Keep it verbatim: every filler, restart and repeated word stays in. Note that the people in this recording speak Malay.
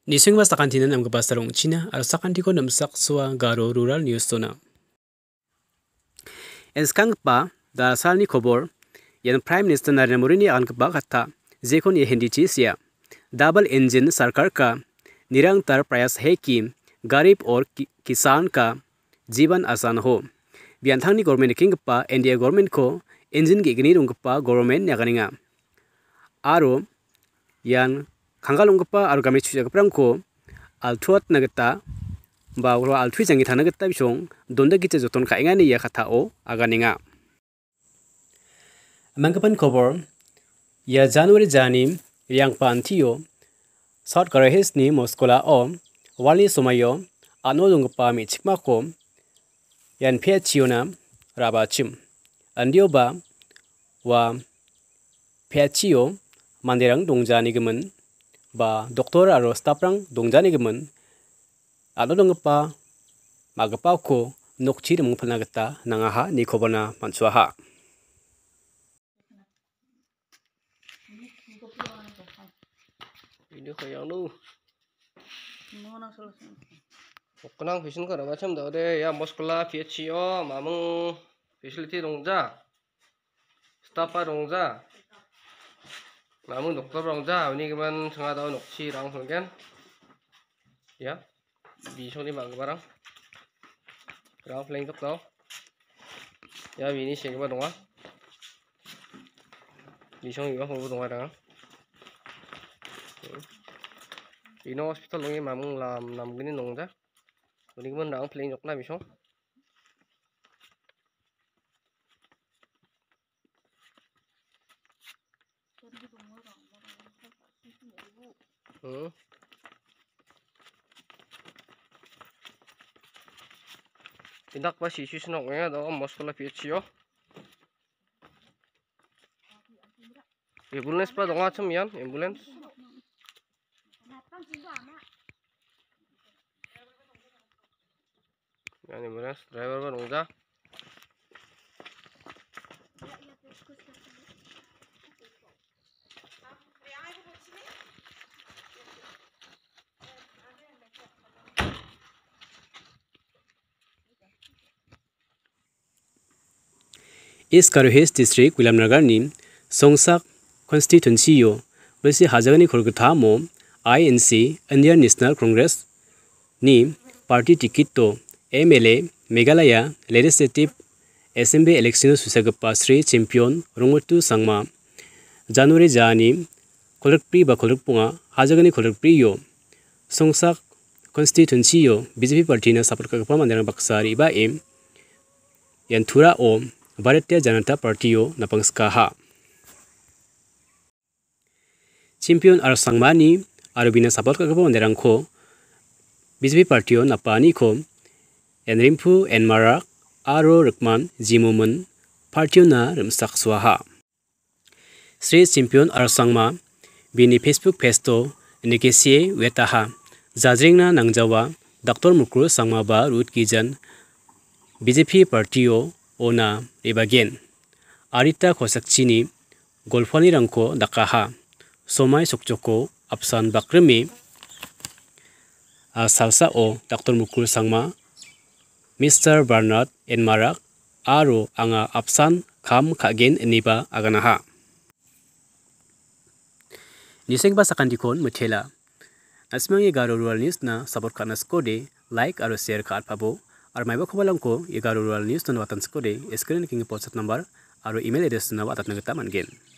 Nising mas takantina nam kapas tarong China ar sakanti ko nam sakswa garo rural news tona. Enskang pa da salni kobor yan Prime Minister Narendra Modi ni akan keba kata jekon ye hindi sia double engine sarkar का निरंतर प्रयास है कि गरीब और कि, किसान का जीवन आसान हो. बियांथांगनि गवर्नमेंट किंग pa India गवर्नमेंट को engine gi gni rungpa government यागानिंगा आरो yan Kanggal ungkapa aru kami cuci keprangko altuat nageta bahwa altui jangi tanah geta bisong donda kita joton kaingan ya kata o aganinga. Mangkapan kobor ya Januari jani yang pantio South Korea ni Moskola o wali somayo ano ungkapa mi cikmako yan P H C-o na rabachim andio ba wa P H C-o manderang Dongja ni gemen ba doktor aro staprang Dongja ni gemen alo dongpa magapa ko nokchi remung phalna gata nangaha ni khobona mansuaha. Video kaya lu Kenang vision ko macam dah deh ya Moskola P H C-o mamung facility Dongja staff Dongja namun dokter Dongja ini keman setengah tahun nokci rang kan ya bisa ni bang barang rang flank tok tau ya ini sih keman dong ah bisa ni bang dong barang ini hospital ni mamung lam nam gini Dongja ini keman rang flank tok na bisa Hmm. Tindak pa si Susunok nga daw Moskola P H C-o. Ambulance pa daw nga yan, ambulance. Yan ambulance, driver ba Dongja? East Karuhes district Wilamnagar ni Songsak constituency-o besi hajagani khorgthamo I N C Indian National Congress ni party ticket to M L A Meghalaya Legislative Assembly election susagapa Shri champion Rongmutu Sangma January jani kolakpri ba kolakpunga hajagani kolakpri yo Songsak constituency-o B J P party na support kakapa mandarang baksari ba em yanthura o Bharatiya Janata Party-o napangskaha. Champion ar Sangmani arubina support kakapa mandarangko B J P Party-o napani ko enrimpu enmarak aro rukman jimumun Party-o na rimsak swaha. Shri champion ar Sangma bini Facebook page to indikasi wetaha jajringna nangjawa Doctor Mukru Sangma ba root kijan B J P Party-o ona ibagen arita khosakchini golfani rangko dakaha somai sokjoko apsan bakremi a salsa o Doctor Mukul Sangma Mister Bernard Enmarak aro anga apsan kham khagen eniba aganaha niseng basakandikon muthela asmangi garo rural news na support kana skode like aro share ka alpabo और माइबा खबरलां को एगारो rural news तो नवातन स्कोडे screen किंग post number और ईमेल एड्रेस नवा आतात नगता मनगेन।